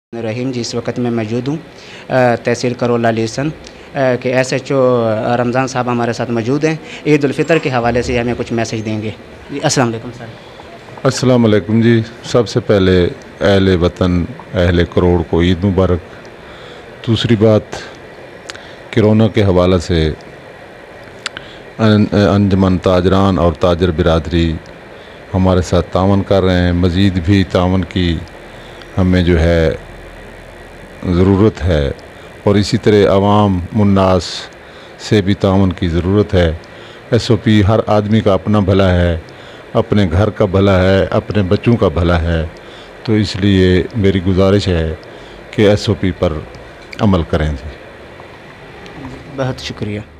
रहीम जी, इस वक्त मैं मौजूद हूँ तहसील करोला लीसन के SHO रमज़ान साहब हमारे साथ मौजूद हैं। ईद उल फ़ितर के हवाले से हमें कुछ मैसेज देंगे जी। अस्सलाम वालेकुम सर। अस्सलाम वालेकुम जी। सबसे पहले अहले वतन अहले करोड़ को ईद मुबारक। दूसरी बात, कोरोना के हवाले से अंजमन ताजरान और ताजर बिरादरी हमारे साथ तावन कर रहे हैं। मज़ीद भी तावन की हमें जो है ज़रूरत है और इसी तरह आवाम मुन्नास से भी तावन की ज़रूरत है। SOP हर आदमी का अपना भला है, अपने घर का भला है, अपने बच्चों का भला है। तो इसलिए मेरी गुजारिश है कि SOP पर अमल करें जी। बहुत शुक्रिया।